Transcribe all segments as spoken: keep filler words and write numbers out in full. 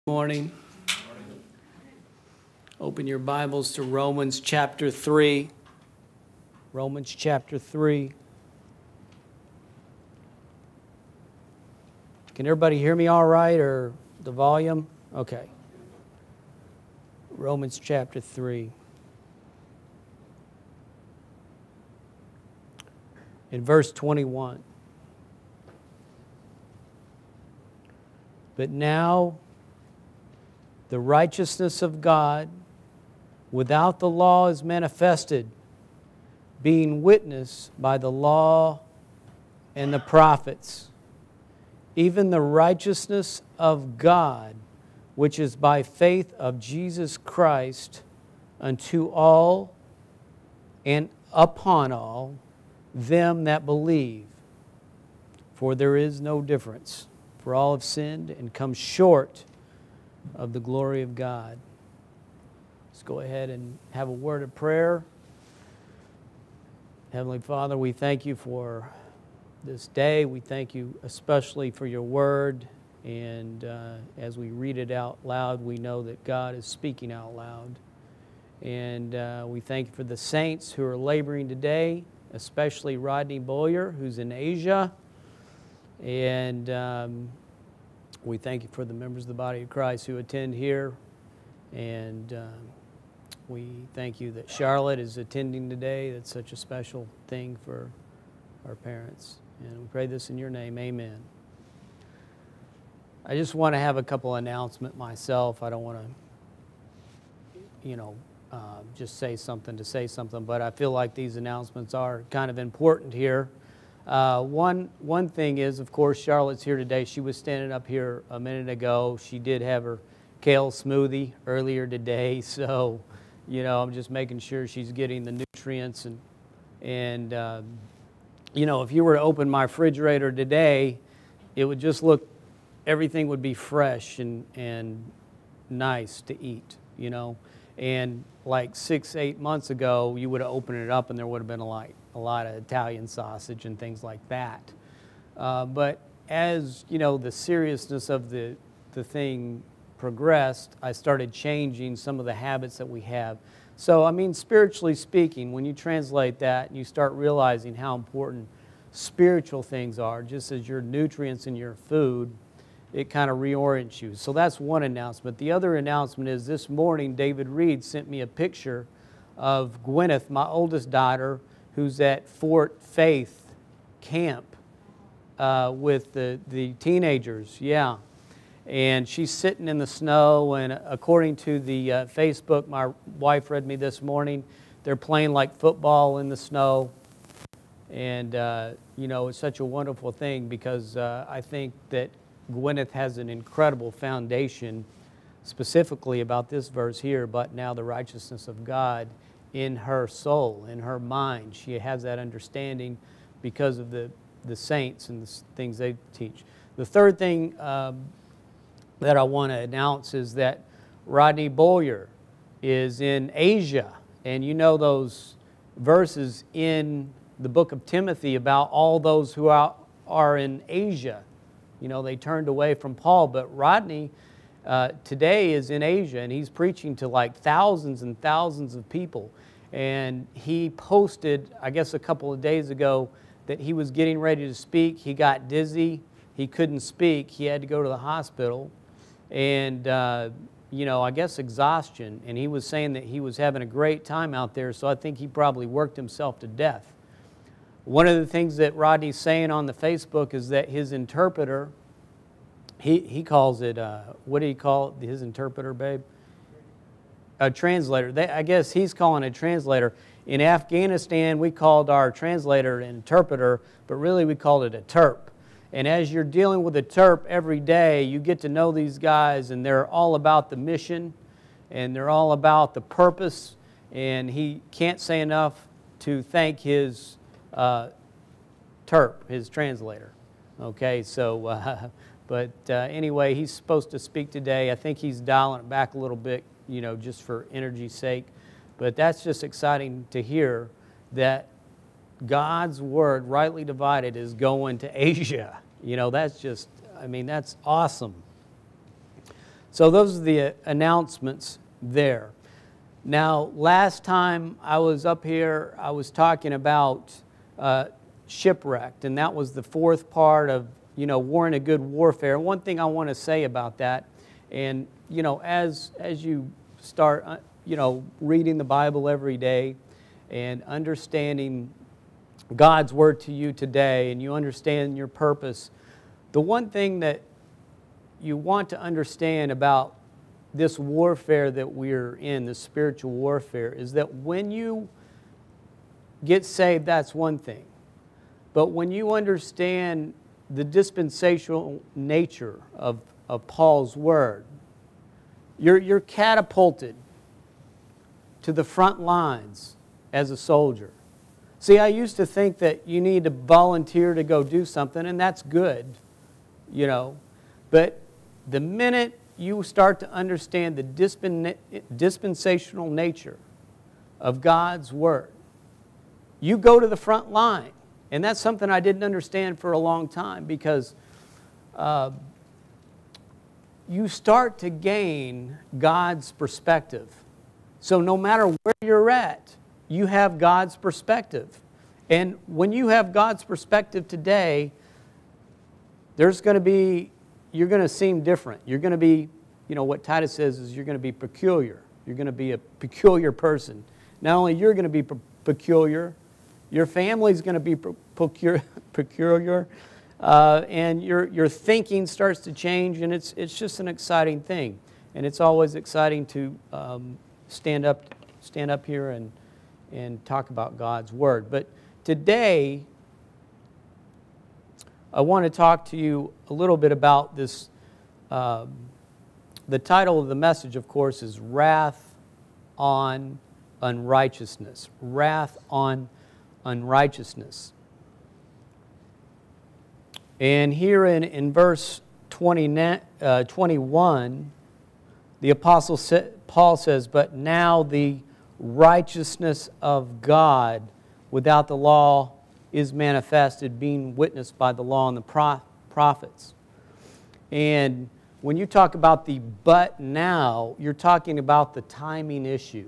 Morning. Open your Bibles to Romans chapter three. Romans chapter three. Can everybody hear me all right, or the volume? Okay. Romans chapter three. In verse twenty-one. But now the righteousness of God without the law is manifested, being witnessed by the law and the prophets, even the righteousness of God, which is by faith of Jesus Christ, unto all and upon all them that believe. For there is no difference, for all have sinned and come short of the glory of God. Let's go ahead and have a word of prayer. Heavenly Father, we thank you for this day. We thank you especially for your word. And uh, as we read it out loud, we know that God is speaking out loud. And uh, we thank you for the saints who are laboring today, especially Rodney Boyer, who's in Asia. And um, we thank you for the members of the body of Christ who attend here. And uh, we thank you that Charlotte is attending today. That's such a special thing for our parents. And we pray this in your name. Amen. I just want to have a couple announcements myself. I don't want to, you know, uh, just say something to say something, but I feel like these announcements are kind of important here. Uh, one one thing is, of course, Charlotte's here today. She was standing up here a minute ago. She did have her kale smoothie earlier today, so you know I'm just making sure she's getting the nutrients. And and uh, you know, if you were to open my refrigerator today, it would just look, everything would be fresh and and nice to eat. You know, and like six eight months ago, you would have opened it up and there would have been a lot. a lot of Italian sausage and things like that. Uh, but as, you know, the seriousness of the, the thing progressed, I started changing some of the habits that we have. So, I mean, spiritually speaking, when you translate that and you start realizing how important spiritual things are, just as your nutrients in your food, it kind of reorients you. So that's one announcement. The other announcement is this morning, David Reed sent me a picture of Gwyneth, my oldest daughter, who's at Fort Faith Camp uh, with the, the teenagers, yeah. And she's sitting in the snow, and according to the uh, Facebook, my wife read me this morning, they're playing like football in the snow. And, uh, you know, it's such a wonderful thing because uh, I think that Gwyneth has an incredible foundation specifically about this verse here, but now the righteousness of God in her soul, in her mind. She has that understanding because of the, the saints and the things they teach. The third thing um, that I want to announce is that Rodney Boyer is in Asia. And you know those verses in the book of Timothy about all those who are, are in Asia. You know, they turned away from Paul, but Rodney uh, today is in Asia, and he's preaching to like thousands and thousands of people. And he posted, I guess a couple of days ago, that he was getting ready to speak. He got dizzy. He couldn't speak. He had to go to the hospital. And, uh, you know, I guess exhaustion. And he was saying that he was having a great time out there, so I think he probably worked himself to death. One of the things that Rodney's saying on the Facebook is that his interpreter, he, he calls it, uh, what do you call it, his interpreter, babe? A translator. They, I guess he's calling a translator. In Afghanistan, we called our translator an interpreter, but really we called it a terp. And as you're dealing with a terp every day, you get to know these guys, and they're all about the mission, and they're all about the purpose, and he can't say enough to thank his uh, terp, his translator. Okay, so, uh, but uh, anyway, he's supposed to speak today. I think he's dialing it back a little bit, you know, just for energy's sake. But that's just exciting to hear that God's word, rightly divided, is going to Asia. You know, that's just, I mean, that's awesome. So those are the announcements there. Now, last time I was up here, I was talking about uh, shipwrecked, and that was the fourth part of, you know, warring a good warfare. One thing I want to say about that, and, you know, as, as you start, uh, you know, reading the Bible every day and understanding God's Word to you today, and you understand your purpose, the one thing that you want to understand about this warfare that we're in, this spiritual warfare, is that when you get saved, that's one thing. But when you understand the dispensational nature of, of Paul's Word, you're, you're catapulted to the front lines as a soldier. See, I used to think that you need to volunteer to go do something, and that's good, you know. But the minute you start to understand the dispen dispensational nature of God's Word, you go to the front line. And that's something I didn't understand for a long time, because uh, you start to gain God's perspective. So no matter where you're at, you have God's perspective. And when you have God's perspective today, there's going to be, you're going to seem different. You're going to be, you know, what Titus says is you're going to be peculiar. You're going to be a peculiar person. Not only you're going to be pe peculiar, your family's going to be peculiar, peculiar uh, and your, your thinking starts to change, and it's, it's just an exciting thing. And it's always exciting to um, stand up, stand up here and, and talk about God's Word. But today, I want to talk to you a little bit about this. Uh, the title of the message, of course, is Wrath on Unrighteousness. Wrath on unrighteousness. And here in, in verse twenty, uh, twenty-one, the Apostle sa Paul says, "But now the righteousness of God without the law is manifested, being witnessed by the law and the pro prophets." And when you talk about the "but now," you're talking about the timing issue.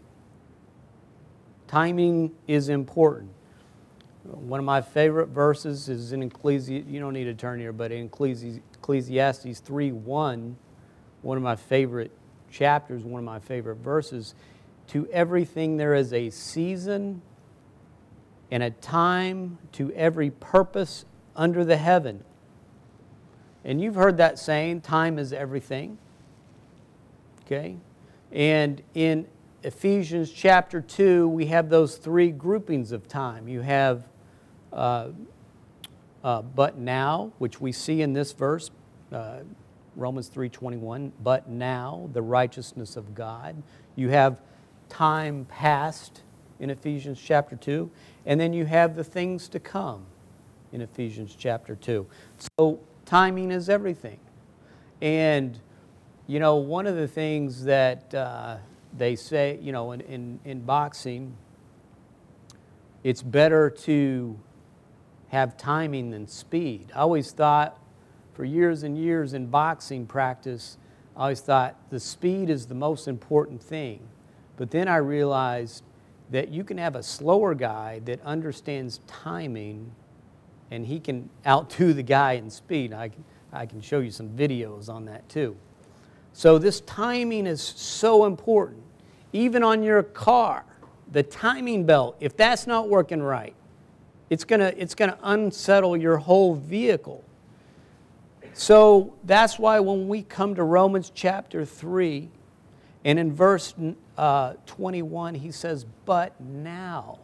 Timing is important. One of my favorite verses is in Ecclesiastes, you don't need to turn here, but in Ecclesiastes three one, one of my favorite chapters, one of my favorite verses, "To everything there is a season and a time to every purpose under the heaven." And you've heard that saying, time is everything. Okay? And in Ephesians chapter two, we have those three groupings of time. You have uh, uh, "but now," which we see in this verse, uh, Romans three twenty-one, "but now the righteousness of God." You have time past in Ephesians chapter two, and then you have the things to come in Ephesians chapter two. So timing is everything. And, you know, one of the things that uh, they say, you know, in, in, in boxing, it's better to have timing than speed. I always thought, for years and years in boxing practice, I always thought the speed is the most important thing. But then I realized that you can have a slower guy that understands timing, and he can outdo the guy in speed. I can, I can show you some videos on that too. So this timing is so important. Even on your car, the timing belt, if that's not working right, it's gonna, it's gonna unsettle your whole vehicle. So that's why when we come to Romans chapter three, and in verse uh, twenty-one, he says, "But now."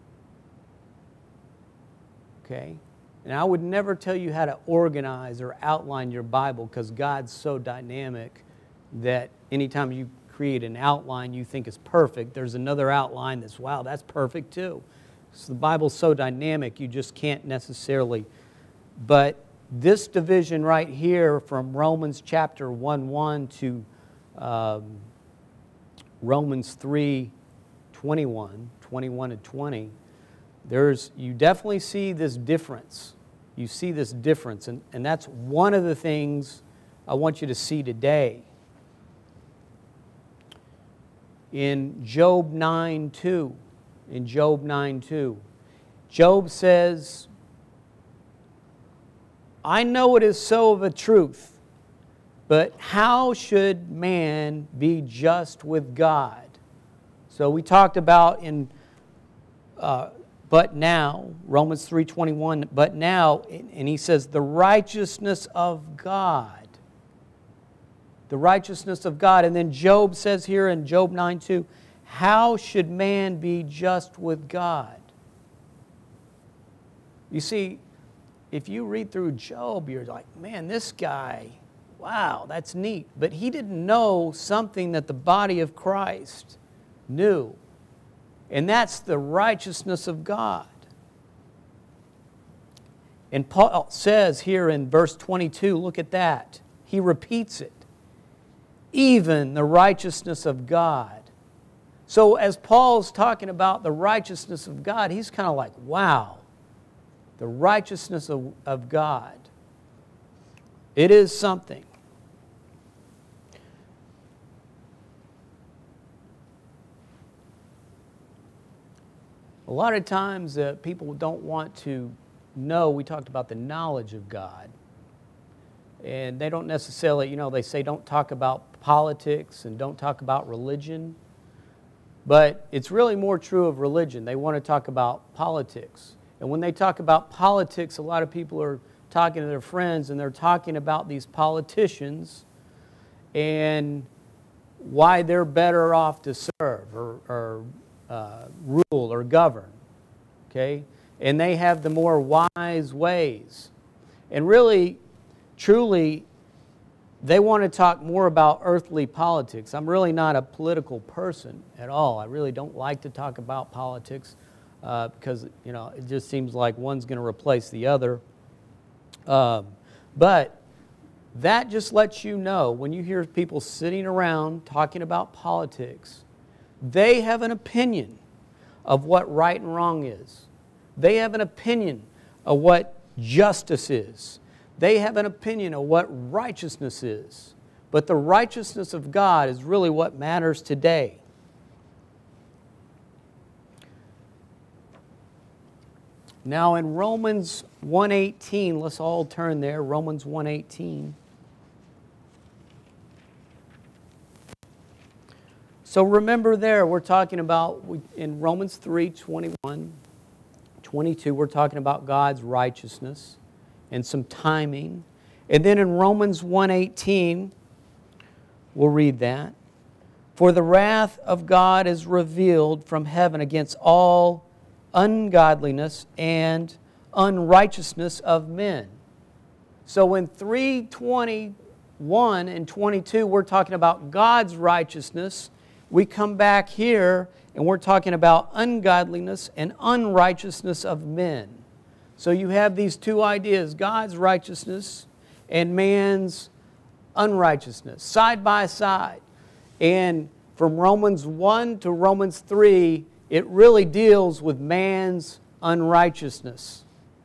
Okay? And I would never tell you how to organize or outline your Bible, because God's so dynamic that anytime you create an outline you think is perfect, there's another outline that's, wow, that's perfect too. So the Bible's so dynamic, you just can't necessarily. But this division right here from Romans chapter one one to um, Romans three twenty-one, twenty-one to twenty, there's, you definitely see this difference. You see this difference, and, and that's one of the things I want you to see today. in Job nine two. In Job nine two. Job says, I know it is so of a truth, but how should man be just with God? So we talked about in uh, but now, Romans three twenty-one, but now, and he says, the righteousness of God. The righteousness of God. And then Job says here in Job nine two, how should man be just with God? You see, if you read through Job, you're like, man, this guy, wow, that's neat. But he didn't know something that the body of Christ knew. And that's the righteousness of God. And Paul says here in verse twenty-two, look at that. He repeats it. Even the righteousness of God. So as Paul's talking about the righteousness of God, he's kind of like, wow, the righteousness of, of God. It is something. A lot of times uh, people don't want to know, we talked about the knowledge of God. And they don't necessarily, you know, they say don't talk about politics and don't talk about religion. But it's really more true of religion. They want to talk about politics. And when they talk about politics, a lot of people are talking to their friends and they're talking about these politicians and why they're better off to serve or, or uh, rule or govern. Okay? And they have the more wise ways. And really, truly, they want to talk more about earthly politics. I'm really not a political person at all. I really don't like to talk about politics uh, because, you know, it just seems like one's going to replace the other. Um, but that just lets you know, when you hear people sitting around talking about politics, they have an opinion of what right and wrong is. They have an opinion of what justice is. They have an opinion of what righteousness is. But the righteousness of God is really what matters today. Now in Romans one eighteen, let's all turn there, Romans one eighteen. So remember there, we're talking about, in Romans three twenty-one, twenty-two, we're talking about God's righteousness and some timing. And then in Romans one eighteen, we'll read that. For the wrath of God is revealed from heaven against all ungodliness and unrighteousness of men. So in three twenty-one and twenty-two, we're talking about God's righteousness. We come back here and we're talking about ungodliness and unrighteousness of men. So you have these two ideas, God's righteousness and man's unrighteousness, side by side. And from Romans one to Romans three, it really deals with man's unrighteousness.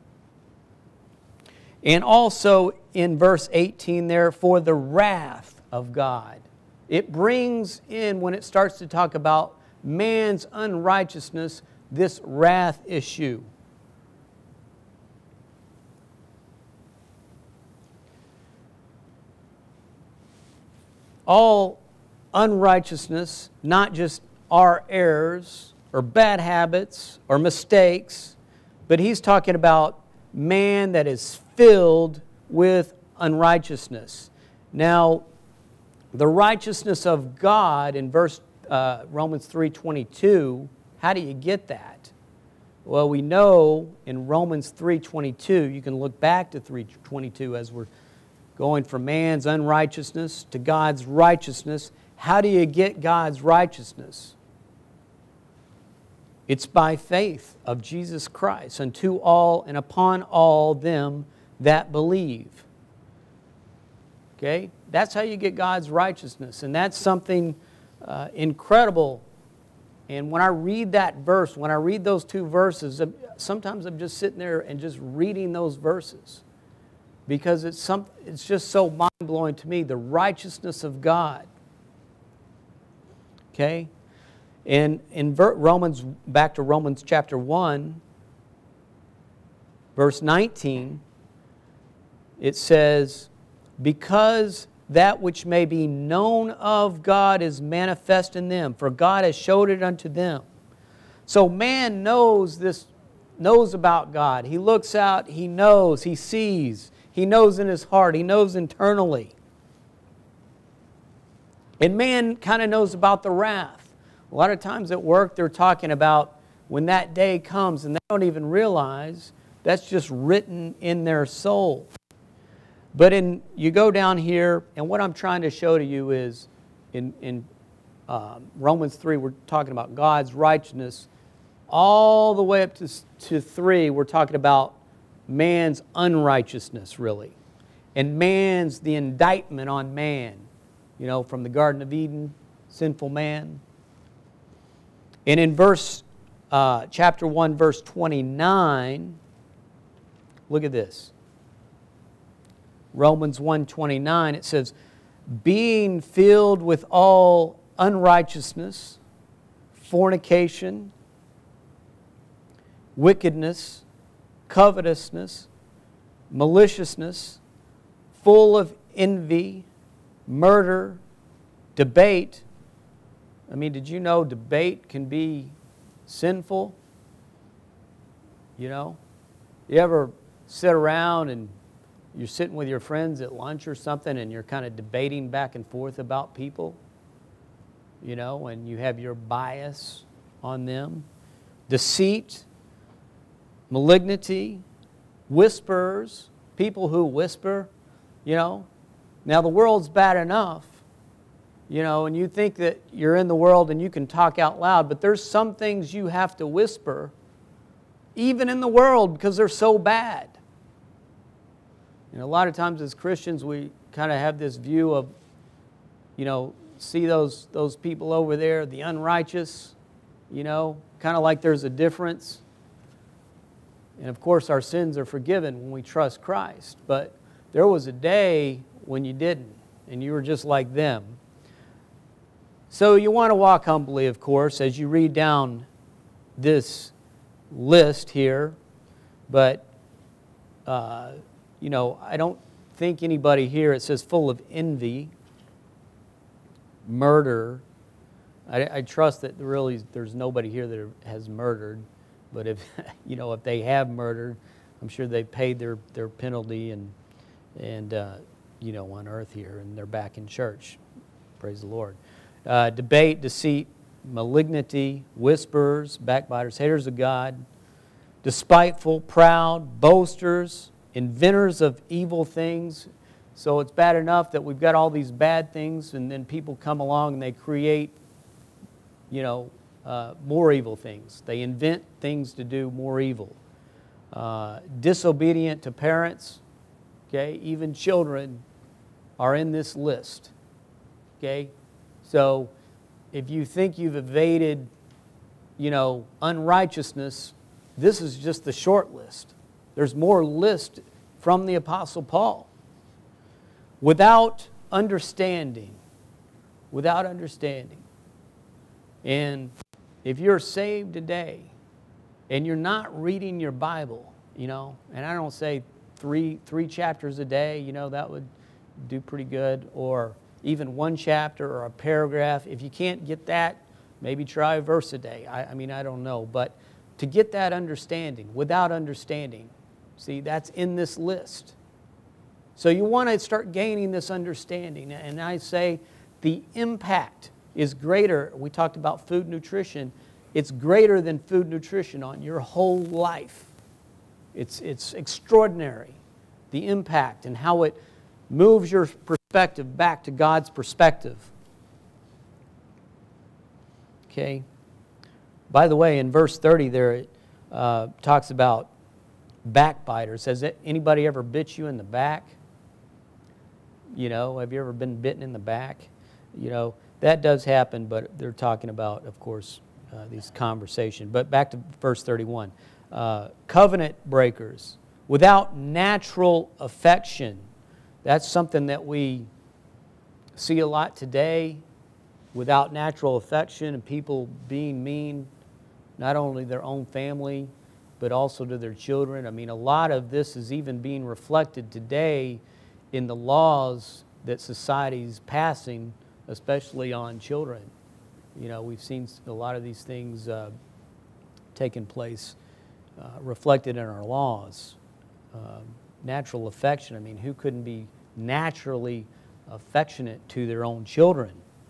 And also in verse eighteen there, for the wrath of God. It brings in, when it starts to talk about man's unrighteousness, this wrath issue. All unrighteousness, not just our errors or bad habits or mistakes, but he's talking about man that is filled with unrighteousness. Now, the righteousness of God in verse uh, Romans three twenty-two, how do you get that? Well, we know in Romans three twenty-two, you can look back to three twenty-two as we're going from man's unrighteousness to God's righteousness. How do you get God's righteousness? It's by faith of Jesus Christ unto all and upon all them that believe. Okay? That's how you get God's righteousness. And that's something uh, incredible. And when I read that verse, when I read those two verses, sometimes I'm just sitting there and just reading those verses. Because it's, some, it's just so mind-blowing to me, the righteousness of God. Okay? And in Romans, back to Romans chapter one, verse nineteen, it says, because that which may be known of God is manifest in them, for God has showed it unto them. So man knows this, knows about God. He looks out, he knows, he sees, he knows in his heart, he knows internally. And man kind of knows about the wrath. A lot of times at work they're talking about when that day comes and they don't even realize that's just written in their soul. But in you go down here, and what I'm trying to show to you is in, in um, Romans three, we're talking about God's righteousness. All the way up to, to three, we're talking about man's unrighteousness, really. And man's, the indictment on man. You know, from the Garden of Eden, sinful man. And in verse, uh, chapter one, verse twenty-nine, look at this. Romans one twenty-nine, it says, being filled with all unrighteousness, fornication, wickedness, covetousness, maliciousness, full of envy, murder, debate. I mean, did you know debate can be sinful? You know? You ever sit around and you're sitting with your friends at lunch or something and you're kind of debating back and forth about people? You know, and you have your bias on them. Deceit, malignity, whisperers, people who whisper, you know. Now the world's bad enough, you know, and you think that you're in the world and you can talk out loud, but there's some things you have to whisper, even in the world, because they're so bad. And a lot of times as Christians, we kind of have this view of, you know, see those, those people over there, the unrighteous, you know, kind of like there's a difference. And of course, our sins are forgiven when we trust Christ. But there was a day when you didn't, and you were just like them. So you want to walk humbly, of course, as you read down this list here. But, uh, you know, I don't think anybody here, it says full of envy, murder. I, I trust that really there's nobody here that has murdered. But if, you know, if they have murdered, I'm sure they paid their, their penalty and, and uh, you know, on earth here, and they're back in church. Praise the Lord. Uh, debate, deceit, malignity, whisperers, backbiters, haters of God, despiteful, proud, boasters, inventors of evil things. So it's bad enough that we've got all these bad things, and then people come along and they create, you know, uh, more evil things. They invent things to do more evil. Uh, disobedient to parents, okay? Even children are in this list, okay? So if you think you've evaded, you know, unrighteousness, this is just the short list. There's more list from the Apostle Paul. Without understanding, without understanding. And if you're saved today and you're not reading your Bible, you know, and I don't say three, three chapters a day, you know, that would do pretty good, or even one chapter or a paragraph. If you can't get that, maybe try a verse a day. I, I mean, I don't know. But to get that understanding, without understanding, see, that's in this list. So you want to start gaining this understanding. And I say the impact is greater. We talked about food nutrition. It's greater than food nutrition on your whole life. It's, it's extraordinary, the impact and how it moves your perspective back to God's perspective. Okay. By the way, in verse thirty there, it uh, talks about backbiters. Has anybody ever bit you in the back? You know, have you ever been bitten in the back? You know, that does happen, but they're talking about, of course, uh, these conversations. But back to verse thirty-one. Uh, covenant breakers, without natural affection. That's something that we see a lot today. without natural affection and people being mean, not only their own family, but also to their children. I mean, a lot of this is even being reflected today in the laws that society's passing, especially on children. You know, we've seen a lot of these things uh, taking place, uh, reflected in our laws. Uh, natural affection, I mean, who couldn't be naturally affectionate to their own children?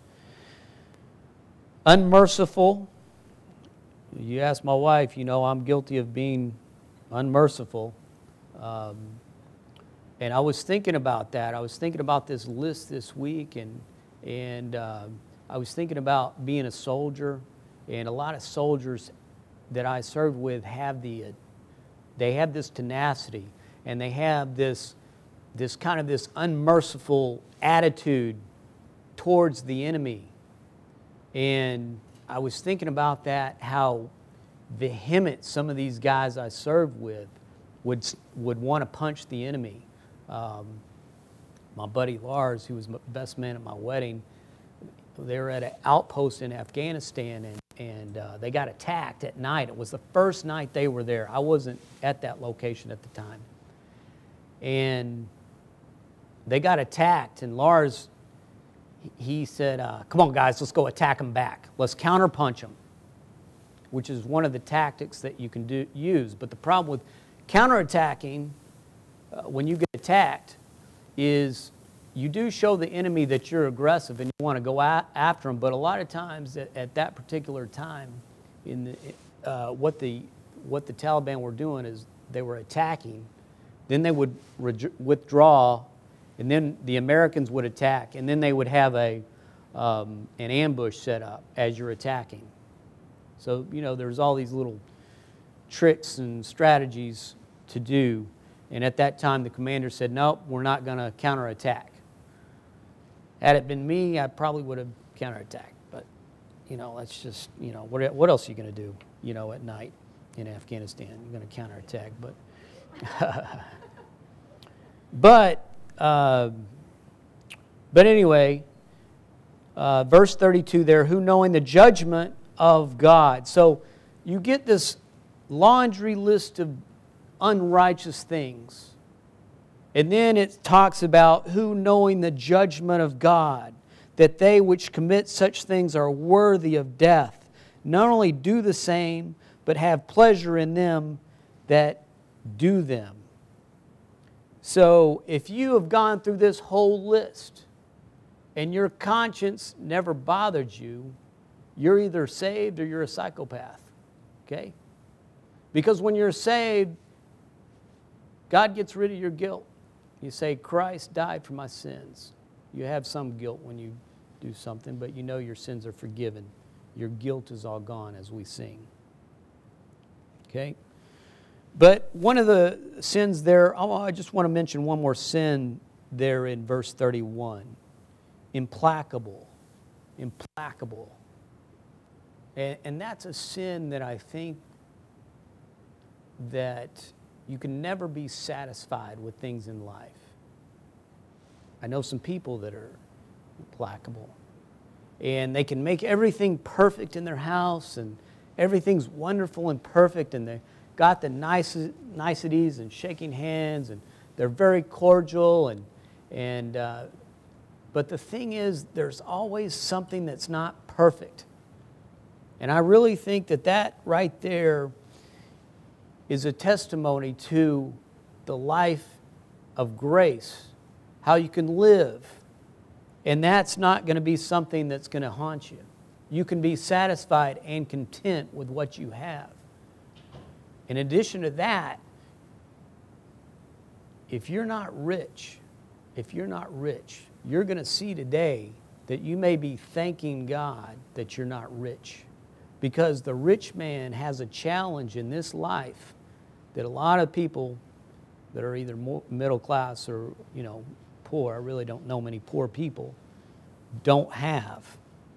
Unmerciful. You ask my wife, you know, I'm guilty of being unmerciful. Um, and I was thinking about that. I was thinking about this list this week, and, and uh, I was thinking about being a soldier. And a lot of soldiers that I served with have the, uh, they have this tenacity, and they have this, this kind of this unmerciful attitude towards the enemy. And I was thinking about that, how vehement some of these guys I served with would, would want to punch the enemy. Um, my buddy Lars, who was my best man at my wedding, they were at an outpost in Afghanistan, and, and uh, they got attacked at night. It was the first night they were there. I wasn't at that location at the time. And they got attacked, and Lars, he said, uh, come on guys, let's go attack them back. Let's counterpunch them, which is one of the tactics that you can do, use. But the problem with counterattacking, uh, when you get attacked, is you do show the enemy that you're aggressive and you want to go a after them. But a lot of times at, at that particular time, in the, uh, what, the, what the Taliban were doing is they were attacking, then they would withdraw, and then the Americans would attack, and then they would have a, um, an ambush set up as you're attacking. So, you know, there's all these little tricks and strategies to do. And at that time, the commander said, nope, we're not going to counterattack. Had it been me, I probably would have counterattacked. But, you know, that's just, you know, what, what else are you going to do, you know, at night in Afghanistan? You're going to counterattack. But, but, uh, but anyway, uh, verse thirty-two there, who knowing the judgment of God. So you get this laundry list of unrighteous things. And then it talks about who knowing the judgment of God, that they which commit such things are worthy of death, not only do the same, but have pleasure in them that do them. So if you have gone through this whole list and your conscience never bothered you, you're either saved or you're a psychopath, okay? Because when you're saved, God gets rid of your guilt. You say, Christ died for my sins. You have some guilt when you do something, but you know your sins are forgiven. Your guilt is all gone as we sing. Okay? But one of the sins there, oh, I just want to mention one more sin there in verse thirty-one. Implacable. Implacable. And, and that's a sin that I think that you can never be satisfied with things in life. I know some people that are implacable. And they can make everything perfect in their house, and everything's wonderful and perfect, and they got the nice, niceties and shaking hands, and they're very cordial. And, and, uh, but the thing is, there's always something that's not perfect. And I really think that that right there is a testimony to the life of grace, how you can live. And that's not going to be something that's going to haunt you. You can be satisfied and content with what you have. In addition to that, if you're not rich, if you're not rich, you're going to see today that you may be thanking God that you're not rich. Because the rich man has a challenge in this life that a lot of people that are either middle class or, you know, poor, I really don't know many poor people, don't have.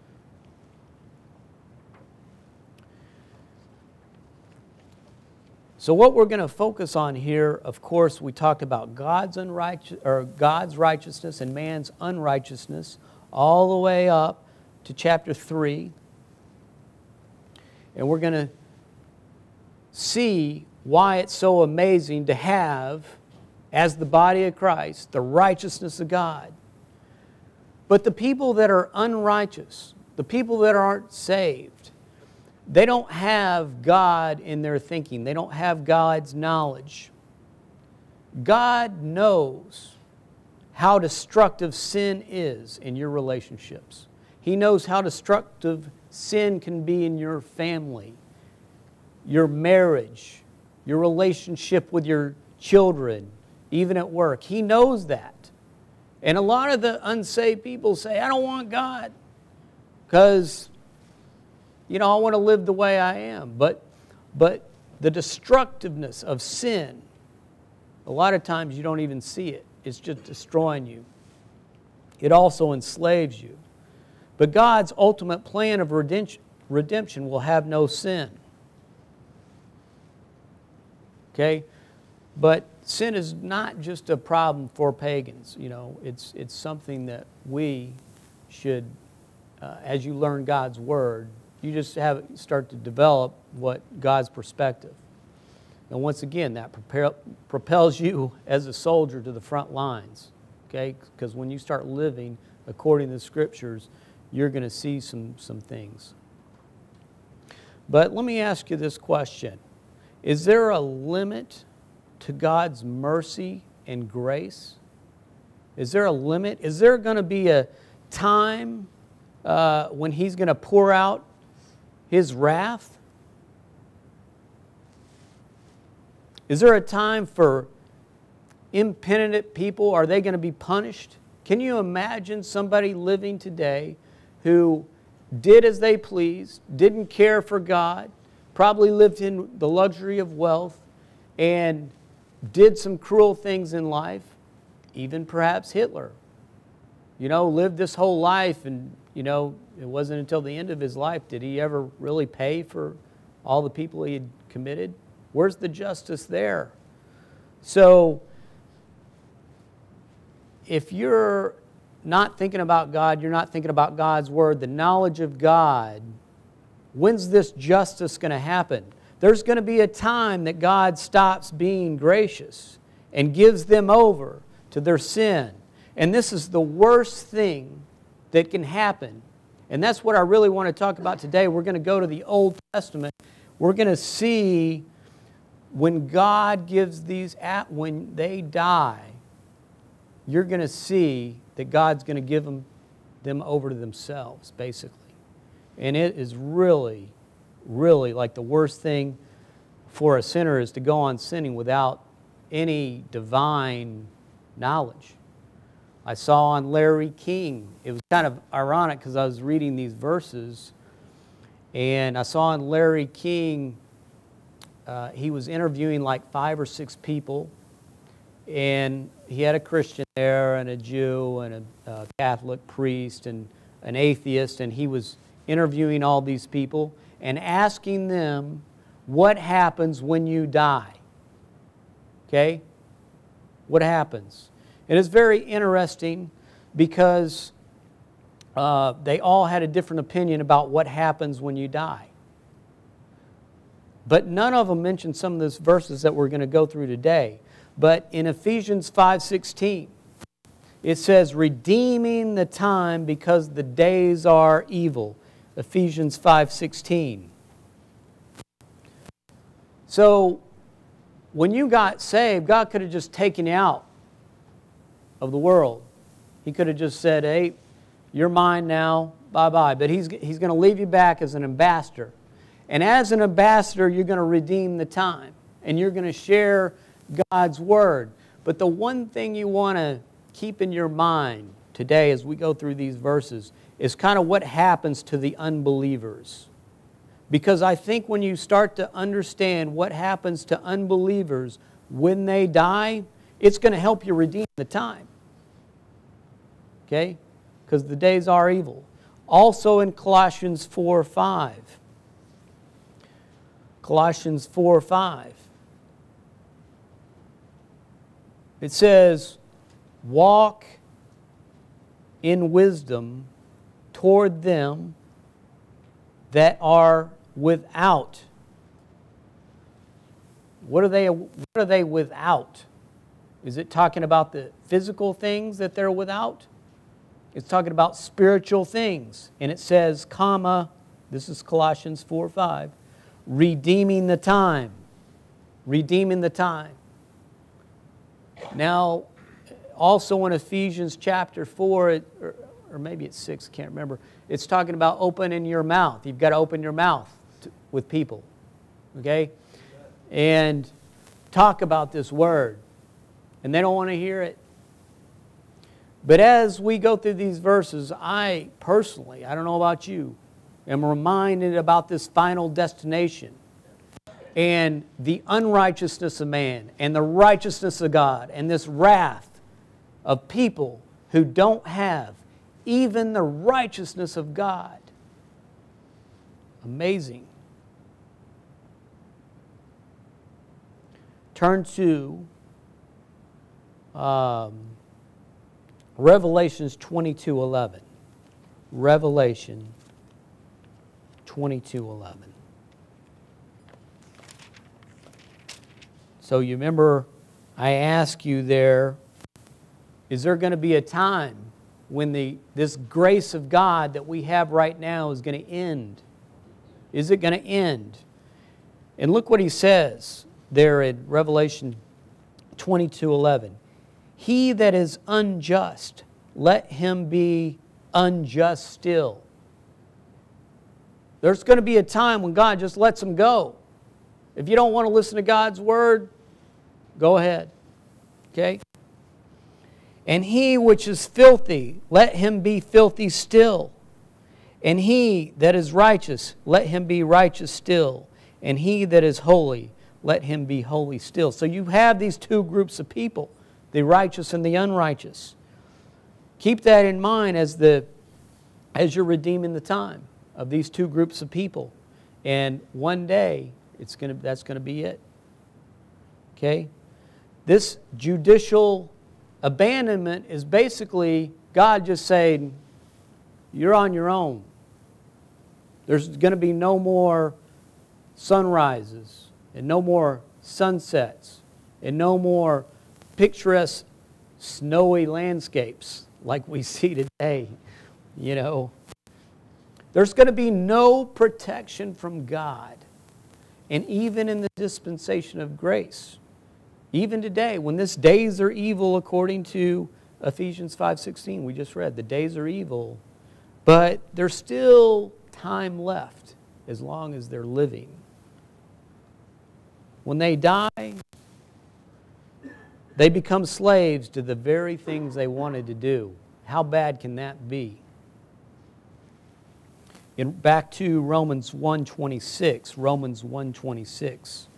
So what we're going to focus on here, of course, we talked about God's unrighteous or God's righteousness and man's unrighteousness, all the way up to chapter three, and we're going to see why it's so amazing to have, as the body of Christ, the righteousness of God. But the people that are unrighteous, the people that aren't saved, they don't have God in their thinking. They don't have God's knowledge. God knows how destructive sin is in your relationships. He knows how destructive sin can be in your family, your marriage, your relationship with your children, even at work. He knows that. And a lot of the unsaved people say, I don't want God because, you know, I want to live the way I am. But, but the destructiveness of sin, a lot of times you don't even see it. It's just destroying you. It also enslaves you. But God's ultimate plan of redemption, redemption will have no sin. Okay? But sin is not just a problem for pagans. You know, it's, it's something that we should, uh, as you learn God's Word, you just have start to develop what God's perspective. And once again, that propel, propels you as a soldier to the front lines. Okay? Because when you start living according to the Scriptures, you're going to see some, some things. But let me ask you this question. Is there a limit to God's mercy and grace? Is there a limit? Is there going to be a time uh, when He's going to pour out His wrath? Is there a time for impenitent people? Are they going to be punished? Can you imagine somebody living today who did as they pleased, didn't care for God, probably lived in the luxury of wealth, and did some cruel things in life, even perhaps Hitler? You know, lived this whole life, and, you know, it wasn't until the end of his life did he ever really pay for all the people he had committed. Where's the justice there? So, if you're not thinking about God, you're not thinking about God's Word, the knowledge of God, when's this justice going to happen? There's going to be a time that God stops being gracious and gives them over to their sin. And this is the worst thing that can happen. And that's what I really want to talk about today. We're going to go to the Old Testament. We're going to see when God gives these, at when they die, you're going to see that God's going to give them, them over to themselves, basically. And it is really, really like the worst thing for a sinner is to go on sinning without any divine knowledge. I saw on Larry King, it was kind of ironic because I was reading these verses, and I saw on Larry King, uh, he was interviewing like five or six people, and he had a Christian there, and a Jew, and a, a Catholic priest, and an atheist, and he was interviewing all these people and asking them what happens when you die. Okay? What happens? And it's very interesting because uh, they all had a different opinion about what happens when you die. But none of them mentioned some of those verses that we're going to go through today. But in Ephesians five sixteen, it says, redeeming the time because the days are evil. Ephesians five sixteen. So, when you got saved, God could have just taken you out of the world. He could have just said, hey, you're mine now, bye-bye. But He's, he's going to leave you back as an ambassador. And as an ambassador, you're going to redeem the time. And you're going to share God's Word. But the one thing you want to keep in your mind today as we go through these verses is kind of what happens to the unbelievers. Because I think when you start to understand what happens to unbelievers when they die, it's going to help you redeem the time. Okay? Because the days are evil. Also in Colossians four five. Colossians four five. It says, walk in wisdom toward them that are without. What are they, what are they without? Is it talking about the physical things that they're without? It's talking about spiritual things. And it says, comma, this is Colossians four five, redeeming the time. Redeeming the time. Now, also in Ephesians chapter four, it, or, or maybe it's six, I can't remember, it's talking about opening your mouth. You've got to open your mouth to, with people. Okay? And talk about this word. And they don't want to hear it. But as we go through these verses, I personally, I don't know about you, am reminded about this final destination and the unrighteousness of man and the righteousness of God and this wrath of people who don't have even the righteousness of God. Amazing. Turn to um, Revelations twenty-two eleven. Revelation twenty-two eleven. So you remember I asked you there, is there going to be a time when the this grace of God that we have right now is going to end? Is it going to end? And look what he says there in Revelation twenty-two eleven. He that is unjust, let him be unjust still. There's going to be a time when God just lets them go. If you don't want to listen to God's word, go ahead. Okay? And he which is filthy, let him be filthy still. And he that is righteous, let him be righteous still. And he that is holy, let him be holy still. So you have these two groups of people, the righteous and the unrighteous. Keep that in mind as the as you're redeeming the time of these two groups of people. And one day, it's gonna that's going to be it. Okay? This judicial abandonment is basically God just saying, you're on your own. There's going to be no more sunrises and no more sunsets and no more picturesque snowy landscapes like we see today. You know, there's going to be no protection from God. And even in the dispensation of grace, even today, when this days are evil according to Ephesians five sixteen, we just read, the days are evil, but there's still time left as long as they're living. When they die, they become slaves to the very things they wanted to do. How bad can that be? In, back to Romans one twenty-six, Romans one twenty-six.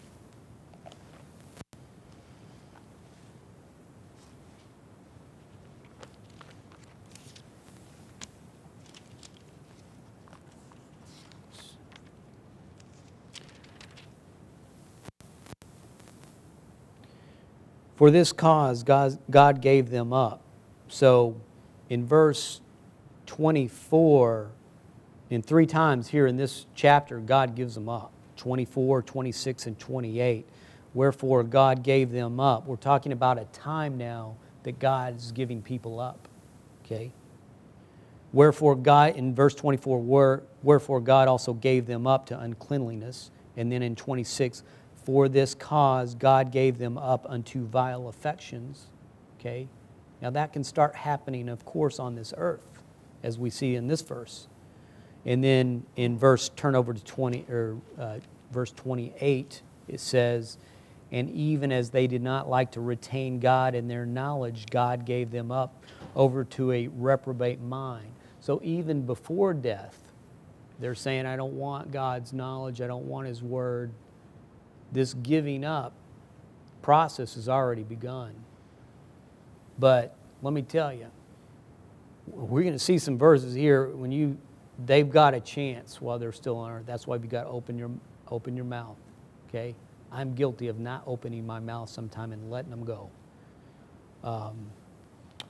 For this cause, God, God gave them up. So in verse twenty-four, in three times here in this chapter, God gives them up. twenty-four, twenty-six, and twenty-eight. Wherefore God gave them up. We're talking about a time now that God is giving people up. Okay? Wherefore God, in verse twenty-four, wherefore God also gave them up to uncleanliness. And then in twenty-six, for this cause God gave them up unto vile affections. Okay? Now that can start happening, of course, on this earth, as we see in this verse. And then in verse, turn over to twenty or uh, verse twenty-eight, it says, and even as they did not like to retain God in their knowledge, God gave them up over to a reprobate mind. So even before death, they're saying, I don't want God's knowledge, I don't want His Word. This giving up process has already begun. But let me tell you, we're going to see some verses here when you they've got a chance while they're still on earth. That's why you've got to open your open your mouth. Okay? I'm guilty of not opening my mouth sometime and letting them go. Um,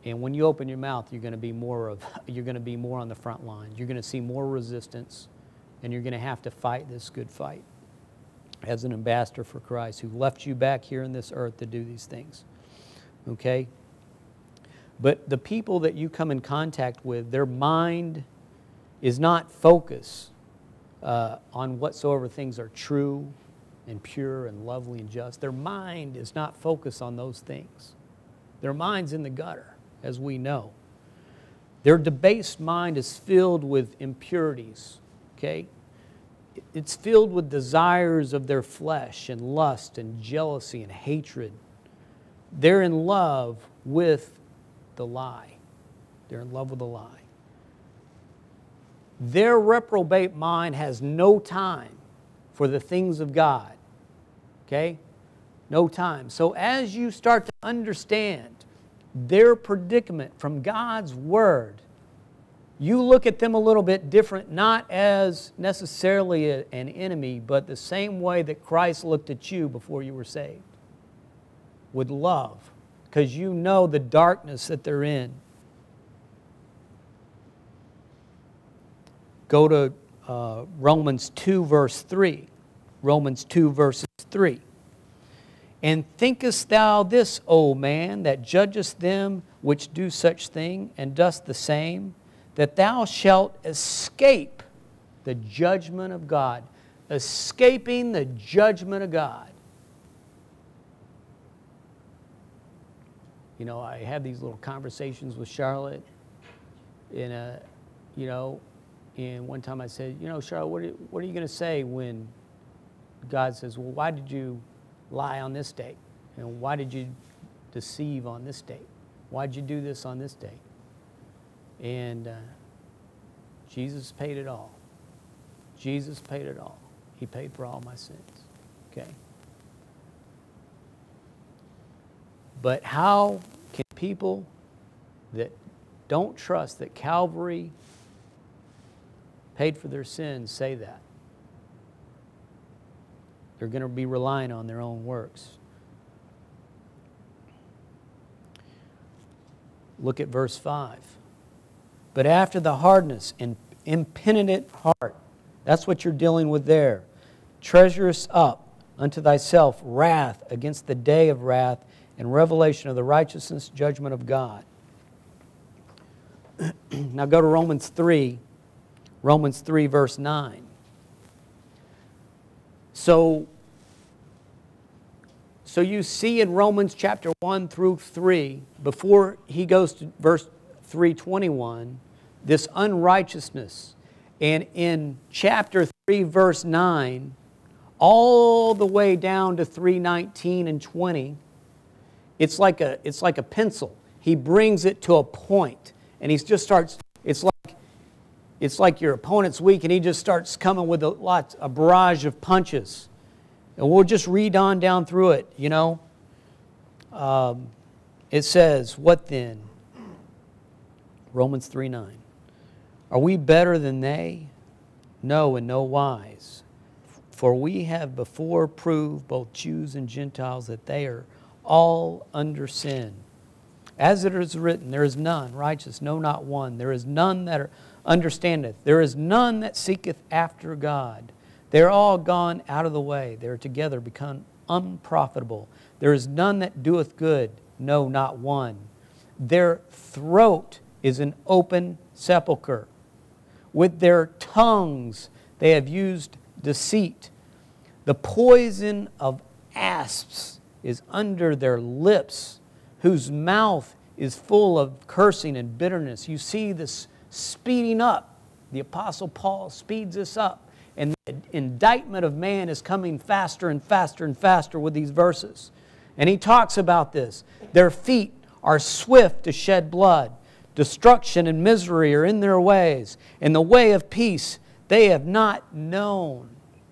And when you open your mouth, you're going to be more of you're going to be more on the front lines. You're going to see more resistance, and you're going to have to fight this good fight as an ambassador for Christ who left you back here on this earth to do these things. Okay? But the people that you come in contact with, their mind is not focused uh, on whatsoever things are true and pure and lovely and just. Their mind is not focused on those things. Their mind's in the gutter, as we know. Their debased mind is filled with impurities, okay? It's filled with desires of their flesh and lust and jealousy and hatred. They're in love with the lie. They're in love with the lie. Their reprobate mind has no time for the things of God. Okay? No time. So as you start to understand their predicament from God's Word, you look at them a little bit different, not as necessarily a, an enemy, but the same way that Christ looked at you before you were saved. With love. Because you know the darkness that they're in. Go to uh, Romans two, verse three. Romans two, verses three. And thinkest thou this, O man, that judgest them which do such thing, and dost the same, that thou shalt escape the judgment of God? Escaping the judgment of God. You know, I have these little conversations with Charlotte, and, uh, you know, and one time I said, you know, Charlotte, what are, what are you going to say when God says, well, why did you lie on this date? And why did you deceive on this date? Why did you do this on this date? And uh, Jesus paid it all. Jesus paid it all. He paid for all my sins. Okay? But how can people that don't trust that Calvary paid for their sins say that? They're going to be relying on their own works. Look at verse five. But after the hardness and impenitent heart, that's what you're dealing with there. Treasurest up unto thyself wrath against the day of wrath and revelation of the righteousness judgment of God. Now go to Romans three, Romans three, verse nine. So, so you see in Romans chapter one through three, before he goes to verse three twenty-one, this unrighteousness. And in chapter three, verse nine, all the way down to three nineteen and twenty, it's like a, it's like a pencil. He brings it to a point, and he just starts, it's like, it's like your opponent's weak, and he just starts coming with a lot, a barrage of punches. And we'll just read on down through it, you know. Um, it says, what then? Romans three nine. Are we better than they? No, in no wise. For we have before proved, both Jews and Gentiles, that they are all under sin. As it is written, there is none righteous, no, not one. There is none that understandeth. There is none that seeketh after God. They are all gone out of the way. They are together become unprofitable. There is none that doeth good, no, not one. Their throat is an open sepulchre. With their tongues they have used deceit. The poison of asps is under their lips, whose mouth is full of cursing and bitterness. You see this speeding up. The Apostle Paul speeds this up. And the indictment of man is coming faster and faster and faster with these verses. And he talks about this. Their feet are swift to shed blood. Destruction and misery are in their ways. And the way of peace they have not known.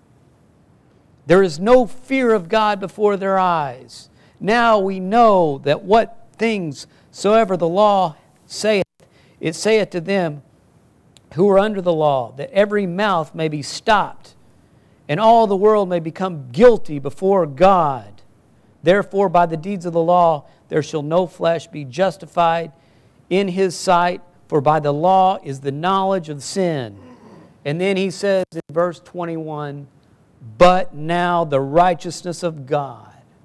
There is no fear of God before their eyes. Now we know that what things soever the law saith, it saith to them who are under the law, that every mouth may be stopped, and all the world may become guilty before God. Therefore, by the deeds of the law, there shall no flesh be justified in His sight, for by the law is the knowledge of sin. And then He says in verse twenty-one, but now the righteousness of God.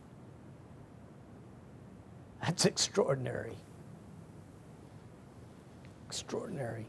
That's extraordinary. Extraordinary.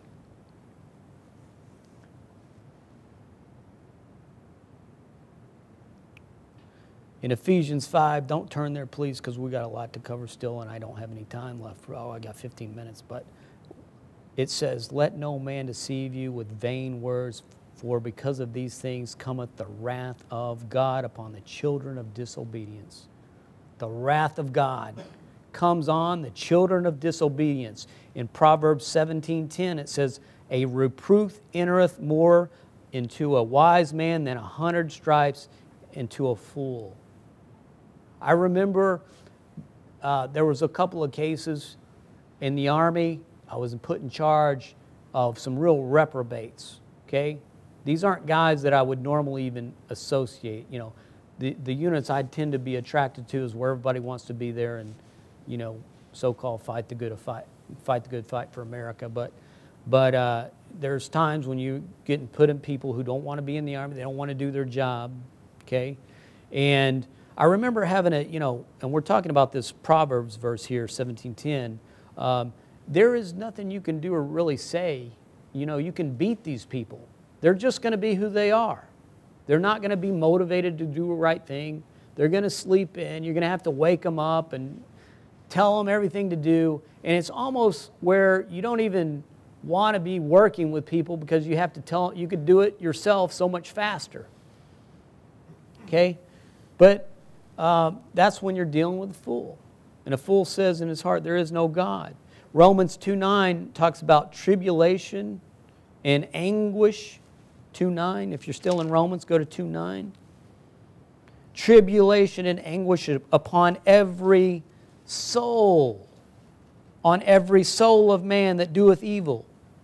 In Ephesians five, don't turn there please, because we got a lot to cover still and I don't have any time left. Oh, I got fifteen minutes, but it says, let no man deceive you with vain words, for because of these things cometh the wrath of God upon the children of disobedience. The wrath of God comes on the children of disobedience. In Proverbs seventeen ten it says, a reproof entereth more into a wise man than a hundred stripes into a fool. I remember uh, there was a couple of cases in the Army. I was put in charge of some real reprobates, okay? These aren't guys that I would normally even associate. You know, the, the units I tend to be attracted to is where everybody wants to be there and, you know, so-called fight the good fight, fight the good fight for America. But, but uh, there's times when you get put in people who don't want to be in the Army, they don't want to do their job, okay? And I remember having a, you know, and we're talking about this Proverbs verse here, seventeen ten. Um, there is nothing you can do or really say. You know, you can beat these people. They're just going to be who they are. They're not going to be motivated to do the right thing. They're going to sleep in. You're going to have to wake them up and tell them everything to do. And it's almost where you don't even want to be working with people because you have to tell, you could do it yourself so much faster. Okay? But uh, that's when you're dealing with a fool. And a fool says in his heart, there is no God. Romans two nine talks about tribulation and anguish. two nine, if you're still in Romans, go to two nine. Tribulation and anguish upon every soul, on every soul of man that doeth evil,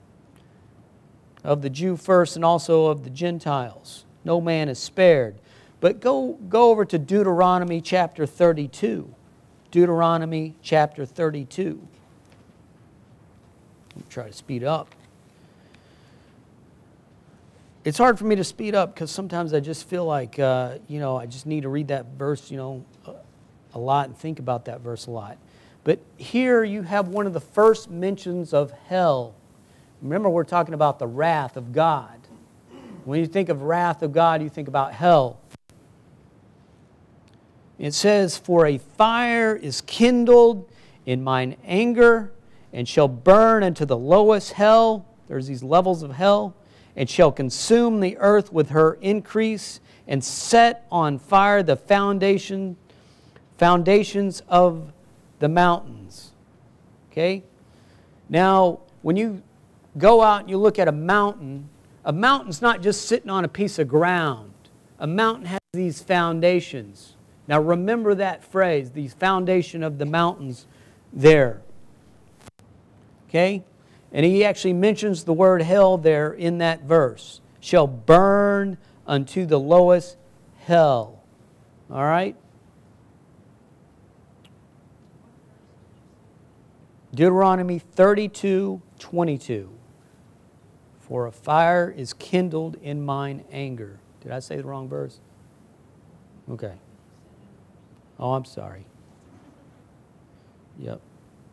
of the Jew first and also of the Gentiles. No man is spared. But go, go over to Deuteronomy chapter thirty-two. Deuteronomy chapter thirty-two. Let me try to speed up. It's hard for me to speed up because sometimes I just feel like, uh, you know, I just need to read that verse, you know, a lot and think about that verse a lot. But here you have one of the first mentions of hell. Remember, we're talking about the wrath of God. When you think of wrath of God, you think about hell. It says, for a fire is kindled in mine anger, and shall burn unto the lowest hell. There's these levels of hell. And shall consume the earth with her increase, and set on fire the foundation, foundations of the mountains. Okay? Now, when you go out and you look at a mountain, a mountain's not just sitting on a piece of ground. A mountain has these foundations. Now remember that phrase, the foundation of the mountains there. Okay? And he actually mentions the word hell there in that verse. Shall burn unto the lowest hell. All right? Deuteronomy thirty-two twenty-two. For a fire is kindled in mine anger. Did I say the wrong verse? Okay. Oh, I'm sorry. Yep.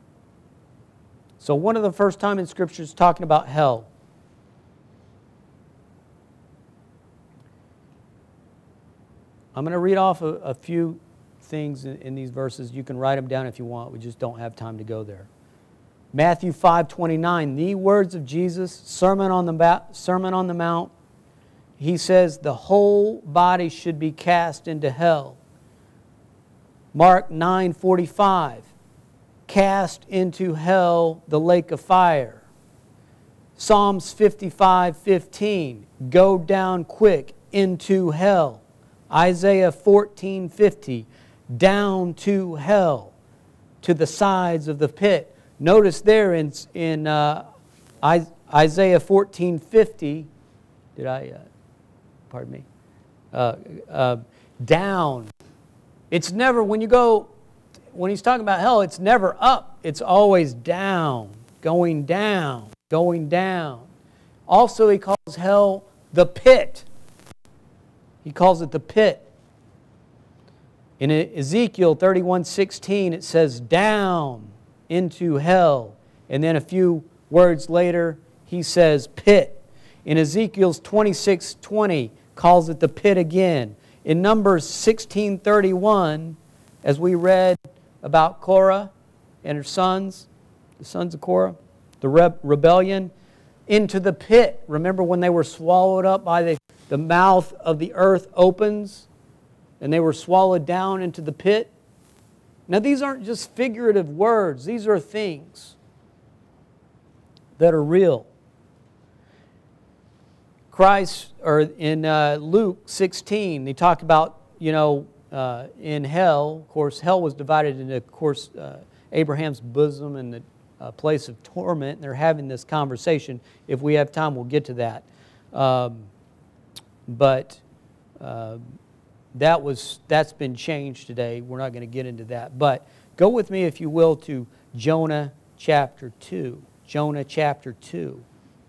So one of the first time in Scripture is talking about hell. I'm going to read off a, a few things in, in these verses. You can write them down if you want. We just don't have time to go there. Matthew five twenty-nine, the words of Jesus, Sermon on the, Sermon on the Mount. He says the whole body should be cast into hell. Mark nine forty-five. Cast into hell the lake of fire. Psalms fifty-five fifteen. Go down quick into hell. Isaiah fourteen fifty. Down to hell, to the sides of the pit. Notice there in, in uh, Isaiah fourteen fifty, did I, uh, pardon me, uh, uh, down. It's never, when you go, when he's talking about hell, it's never up. It's always down. going down, going down. Also, he calls hell the pit. He calls it the pit. In Ezekiel thirty-one sixteen, it says, down into hell. And then a few words later, he says, pit. In Ezekiel's twenty-six twenty, calls it the pit again. In Numbers sixteen thirty-one, as we read about Korah and her sons, the sons of Korah, the re rebellion, into the pit. Remember when they were swallowed up by the, the mouth of the earth opens and they were swallowed down into the pit? Now these aren't just figurative words. These are things that are real. Christ, or in uh, Luke sixteen, they talk about, you know, uh, in hell, of course, hell was divided into, of course, uh, Abraham's bosom and the uh, place of torment. And they're having this conversation. If we have time, we'll get to that. Um, but uh, that was, that's been changed today. We're not going to get into that. But go with me, if you will, to Jonah chapter two. Jonah chapter two.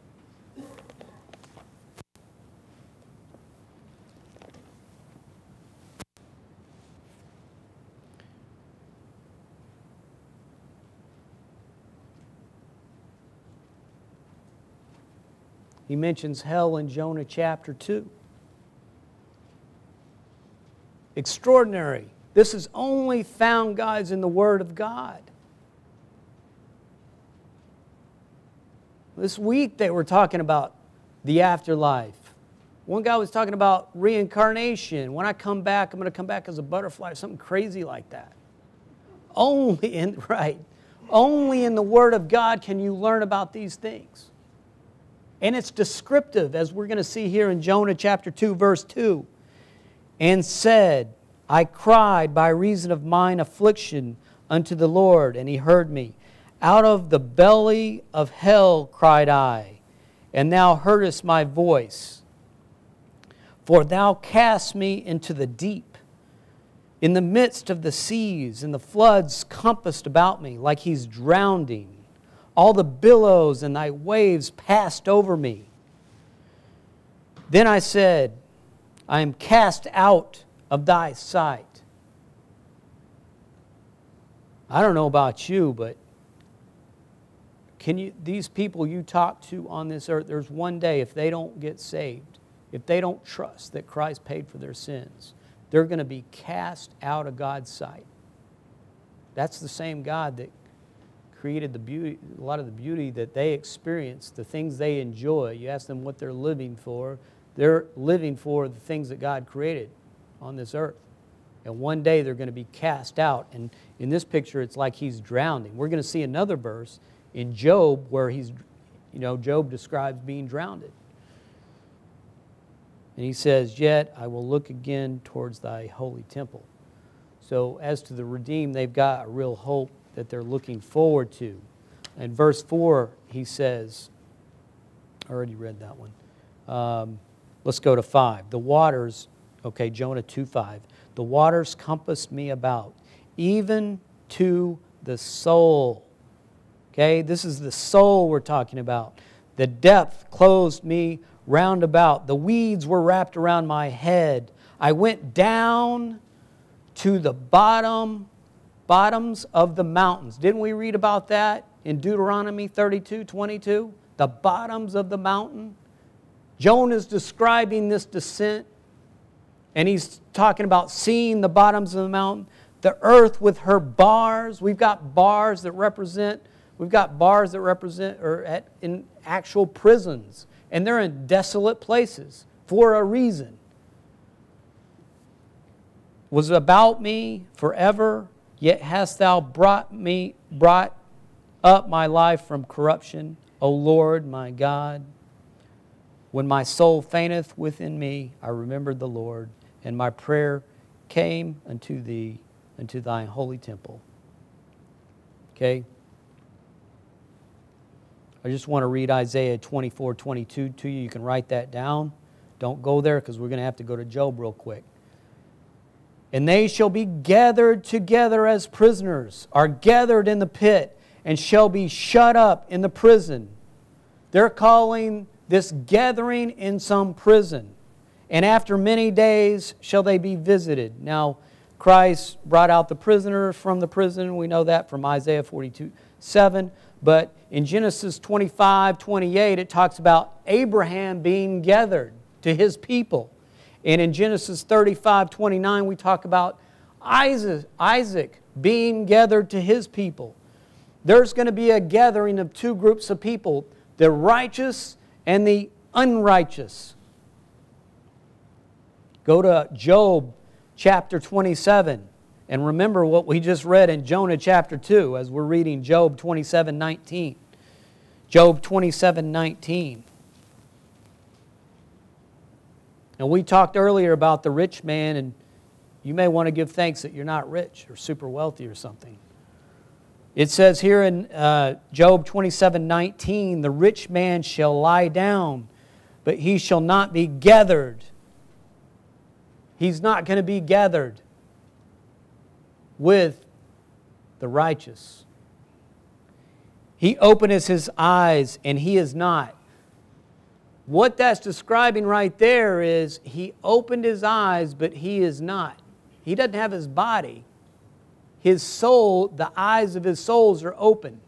He mentions hell in Jonah chapter two. Extraordinary. This is only found, guys, in the Word of God. This week they were talking about the afterlife. One guy was talking about reincarnation. When I come back, I'm going to come back as a butterfly, something crazy like that. Only in, right, only in the Word of God can you learn about these things. And it's descriptive, as we're going to see here in Jonah chapter two, verse two. And said, I cried by reason of mine affliction unto the Lord, and He heard me. Out of the belly of hell cried I, and Thou heardest my voice. For Thou cast me into the deep, in the midst of the seas, and the floods compassed about me, like He's drowning. All the billows and Thy waves passed over me. Then I said, I am cast out of Thy sight. I don't know about you, but can you, these people you talk to on this earth, there's one day if they don't get saved, if they don't trust that Christ paid for their sins, they're going to be cast out of God's sight. That's the same God that created the beauty, a lot of the beauty that they experience, the things they enjoy. You ask them what they're living for. They're living for the things that God created on this earth. And one day they're going to be cast out. And in this picture, it's like he's drowning. We're going to see another verse in Job where he's, you know, Job describes being drowned. And he says, yet I will look again towards Thy holy temple. So as to the redeemed, they've got a real hope that they're looking forward to. In verse four, he says, I already read that one. Um, let's go to five. The waters, okay, Jonah two five. The waters compassed me about, even to the soul. Okay, this is the soul we're talking about. The depth closed me round about. The weeds were wrapped around my head. I went down to the bottom bottoms of the mountains. Didn't we read about that in Deuteronomy thirty-two twenty-two? The bottoms of the mountain. Jonah is describing this descent, and he's talking about seeing the bottoms of the mountain. The earth with her bars. We've got bars that represent, we've got bars that represent, or at, in actual prisons, and they're in desolate places for a reason. Was about me forever. Yet hast Thou brought me, brought up my life from corruption, O Lord my God. When my soul fainteth within me, I remembered the Lord, and my prayer came unto Thee, unto Thine holy temple. Okay? I just want to read Isaiah twenty-four twenty-two to you. You can write that down. Don't go there because we're going to have to go to Job real quick. And they shall be gathered together as prisoners, are gathered in the pit, and shall be shut up in the prison. They're calling this gathering in some prison. And after many days shall they be visited. Now, Christ brought out the prisoner from the prison. We know that from Isaiah forty-two seven. But in Genesis twenty-five twenty-eight, it talks about Abraham being gathered to his people. And in Genesis thirty-five twenty-nine, we talk about Isaac, Isaac being gathered to his people. There's going to be a gathering of two groups of people, the righteous and the unrighteous. Go to Job chapter twenty-seven and remember what we just read in Jonah chapter two as we're reading Job twenty-seven nineteen. Job twenty-seven nineteen. Now we talked earlier about the rich man, and you may want to give thanks that you're not rich or super wealthy or something. It says here in uh, Job twenty-seven nineteen, the rich man shall lie down, but he shall not be gathered. He's not going to be gathered with the righteous. He openeth his eyes, and he is not. What that's describing right there is he opened his eyes, but he is not. He doesn't have his body. His soul, the eyes of his souls are open.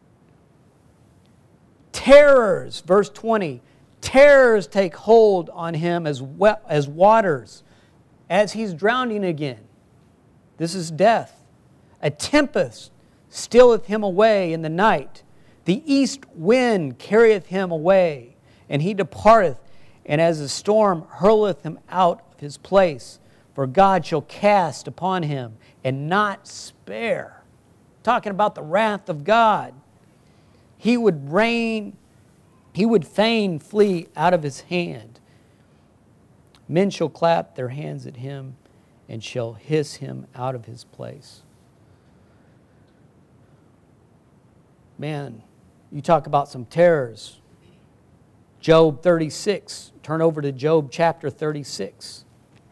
Terrors, verse twenty, terrors take hold on him as, well, as waters, as he's drowning again. This is death. A tempest stealeth him away in the night. The east wind carrieth him away, and he departeth, and as a storm hurleth him out of his place. For God shall cast upon him and not spare. Talking about the wrath of God. He would reign, he would fain flee out of his hand. Men shall clap their hands at him and shall hiss him out of his place. Man, you talk about some terrors. Job thirty-six. Turn over to Job chapter thirty-six.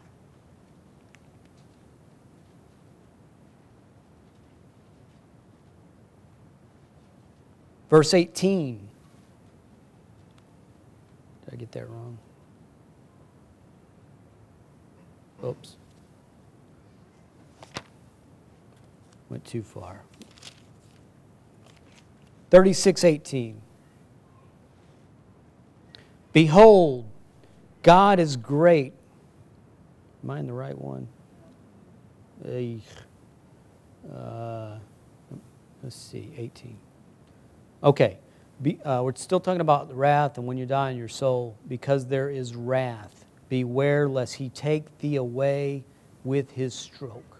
Verse eighteen. Did I get that wrong? Oops. Went too far. thirty-six eighteen. Behold, God is great. Am I in the right one? Uh, let's see, eighteen. Okay, Be, uh, we're still talking about the wrath and when you die in your soul, because there is wrath. Beware lest he take thee away with his stroke.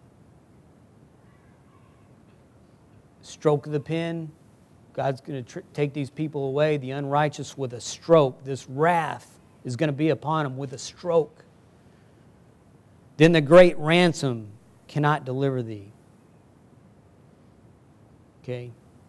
Stroke of the pen. God's going to tr- take these people away, the unrighteous, with a stroke. This wrath is going to be upon them with a stroke. Then the great ransom cannot deliver thee. Okay?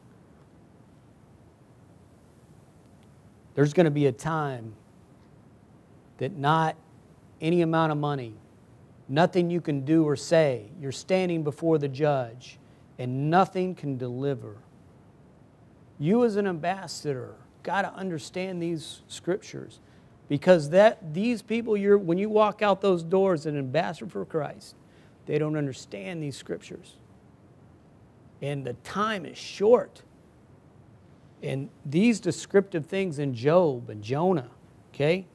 There's going to be a time that not any amount of money, nothing you can do or say, you're standing before the judge, and nothing can deliver. You as an ambassador got to understand these scriptures, because that these people, you're, when you walk out those doors, an ambassador for Christ, they don't understand these scriptures. And the time is short. And these descriptive things in Job and Jonah, okay?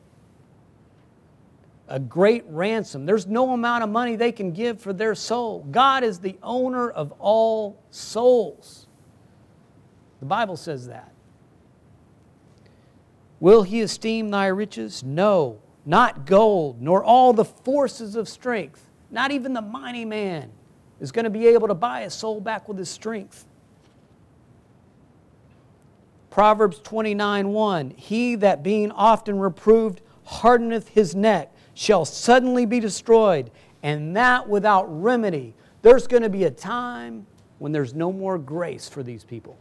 A great ransom. There's no amount of money they can give for their soul. God is the owner of all souls. The Bible says that. Will he esteem thy riches? No, not gold, nor all the forces of strength. Not even the mighty man is going to be able to buy his soul back with his strength. Proverbs twenty-nine one, he that being often reproved hardeneth his neck shall suddenly be destroyed, and that without remedy. There's going to be a time when there's no more grace for these people.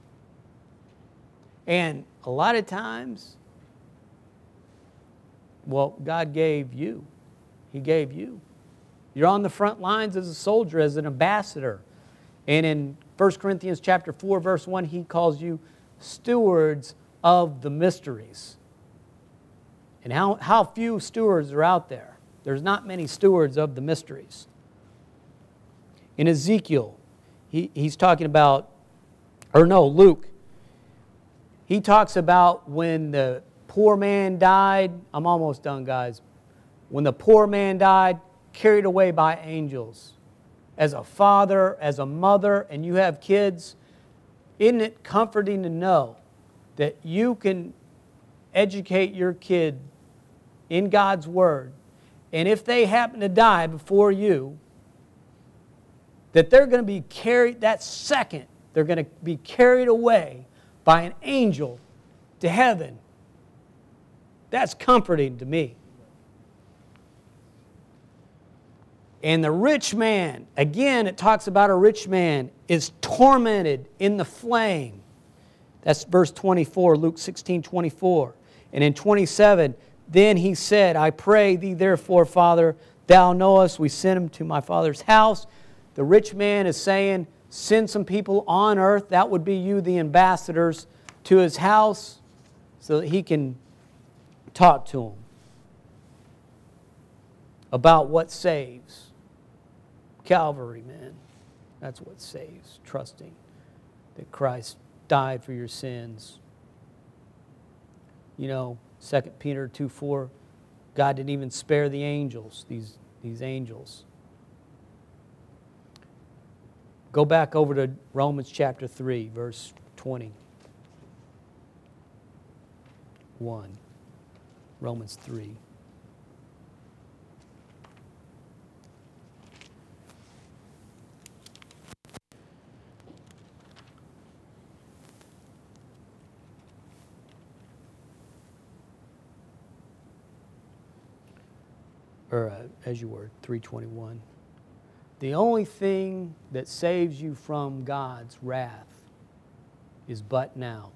And a lot of times, well, God gave you. He gave you. You're on the front lines as a soldier, as an ambassador. And in First Corinthians chapter four, verse one, he calls you stewards of the mysteries. And how, how few stewards are out there? There's not many stewards of the mysteries. In Ezekiel, he, he's talking about, or no, Luke, he talks about when the poor man died. I'm almost done, guys. When the poor man died, carried away by angels. As a father, as a mother, and you have kids, isn't it comforting to know that you can educate your kid in God's Word, and if they happen to die before you, that they're going to be carried, that second, they're going to be carried away by an angel to heaven. That's comforting to me. And the rich man, again, it talks about a rich man, is tormented in the flame. That's verse twenty-four, Luke sixteen, twenty-four. And in twenty-seven, then he said, I pray thee therefore, Father, thou knowest, we sent him to my father's house. The rich man is saying, send some people on earth, that would be you, the ambassadors, to his house so that he can talk to them about what saves. Calvary, man. That's what saves. Trusting that Christ died for your sins. You know, Second Peter two four, God didn't even spare the angels, these, these angels. Go back over to Romans chapter three, verse twenty. one. Romans three. Or uh, as you were, three twenty-one. The only thing that saves you from God's wrath is but now.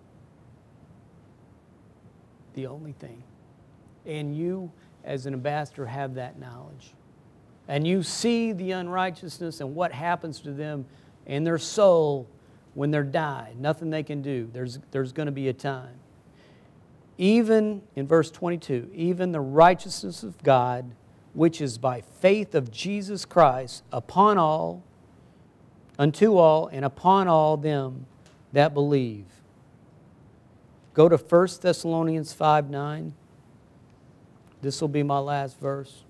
The only thing. And you, as an ambassador, have that knowledge. And you see the unrighteousness and what happens to them in their soul when they're died. Nothing they can do. There's, there's going to be a time. Even, in verse twenty-two, even the righteousness of God, which is by faith of Jesus Christ, upon all, unto all, and upon all them that believe. Go to First Thessalonians five nine. This will be my last verse.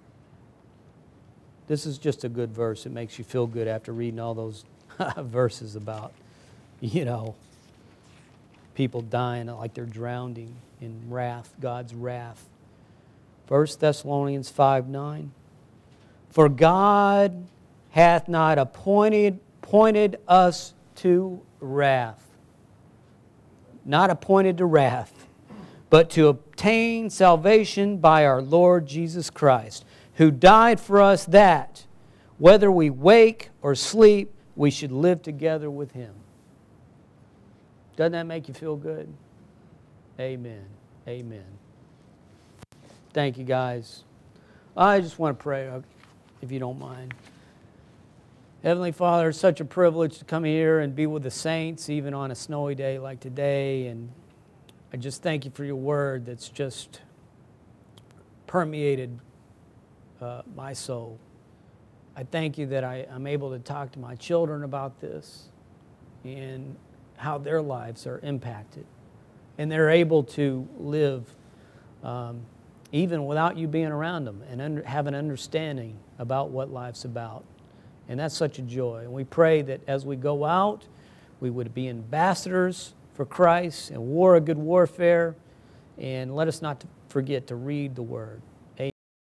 This is just a good verse. It makes you feel good after reading all those verses about, you know, people dying like they're drowning in wrath, God's wrath. First Thessalonians five nine. For God hath not appointed, appointed us to wrath. Not appointed to wrath, but to obtain salvation by our Lord Jesus Christ, who died for us that, whether we wake or sleep, we should live together with Him. Doesn't that make you feel good? Amen. Amen. Thank you, guys. I just want to pray, if you don't mind. Heavenly Father, it's such a privilege to come here and be with the saints, even on a snowy day like today. And I just thank you for your word that's just permeated uh, my soul. I thank you that I, I'm able to talk to my children about this and how their lives are impacted. And they're able to live um, even without you being around them and under, have an understanding about what life's about. And that's such a joy. And we pray that as we go out, we would be ambassadors for Christ and war a good warfare. And let us not forget to read the Word.